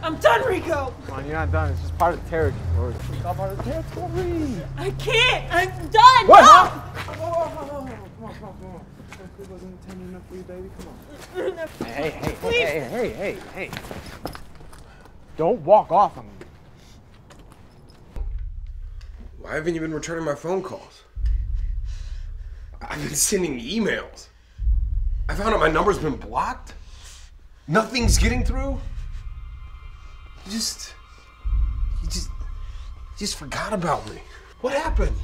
I'm done, Rico. Come on, you're not done. It's just part of the territory. It's all part of the territory. I can't. I'm done. What? No! Come on. It wasn't intended enough for you, baby. Come on. Hey. Don't walk off on me. Why haven't you been returning my phone calls? I've been sending emails. I found out my number's been blocked. Nothing's getting through. You just forgot about me. What happened?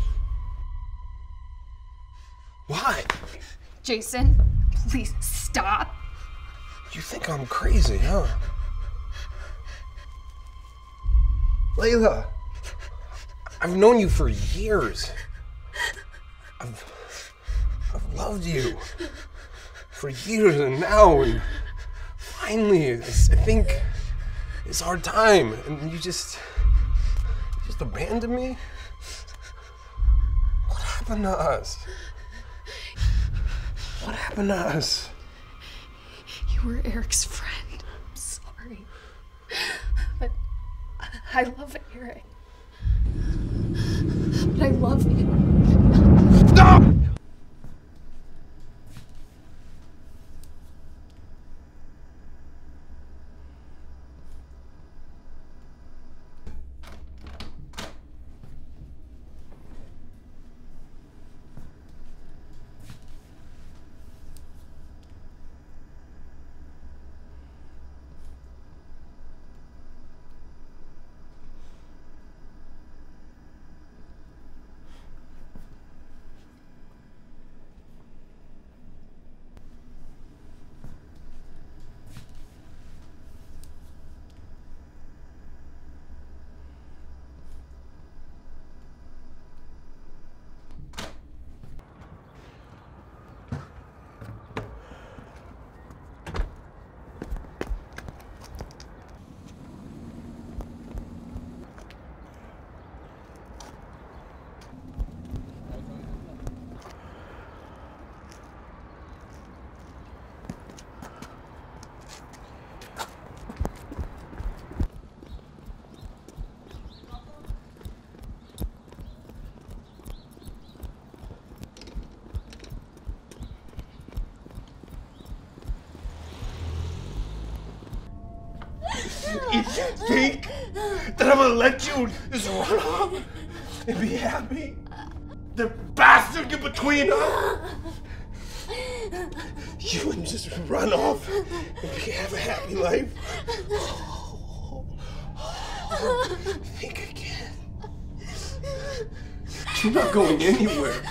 Why? Jason, please stop. You think I'm crazy, huh? Layla, I've known you for years. I've loved you for years, and now, and finally, I think it's our time, and you just abandoned me? What happened to us? What happened to us? You were Eric's friend. I'm sorry. But I love Eric. But I love you. Stop! You think that I'm gonna let you just run off and be happy? The bastard get between us? You would just run off and have a happy life? Think again. You're not going anywhere.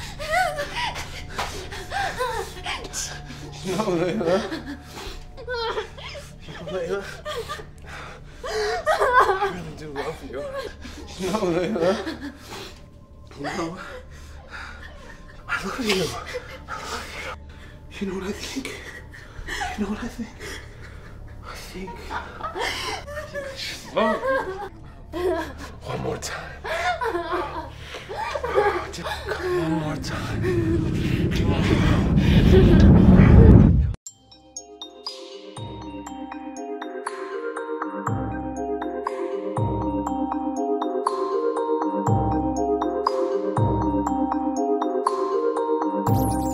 No, Layla. Layla. I really do love you. No, Layla. No. I love you. You know what I think? You know what I think? I think I should love you. One more time. Just one more time. You